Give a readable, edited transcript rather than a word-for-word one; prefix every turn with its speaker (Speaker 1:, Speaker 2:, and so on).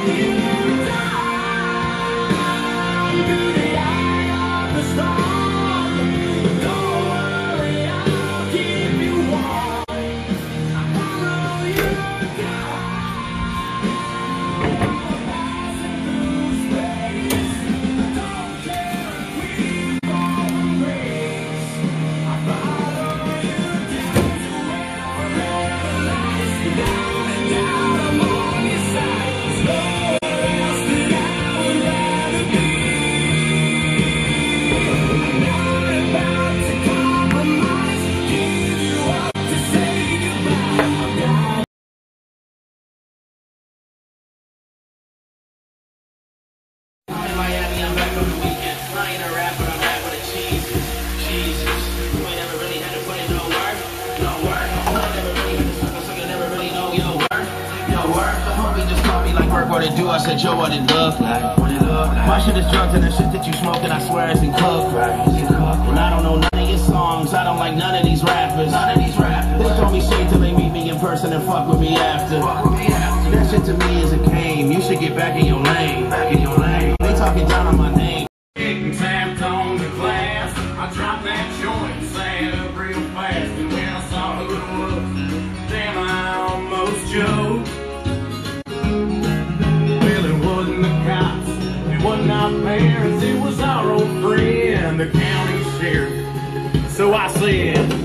Speaker 1: I said, Joe, what it look like? My shit is drugs and the shit that you smoking, I swear it's in cook, right? And I don't know none of your songs, I don't like none of these rappers. They throw me shade till they meet me in person and fuck with me after. That shit to me is a game, you should get back in your lane. They talking down on my name.
Speaker 2: Tapped on the glass, I dropped that joint, sat up real fast, and when I saw who it was, damn, I almost choked. Wasn't our parents, it was our old friend, the county sheriff. So I said,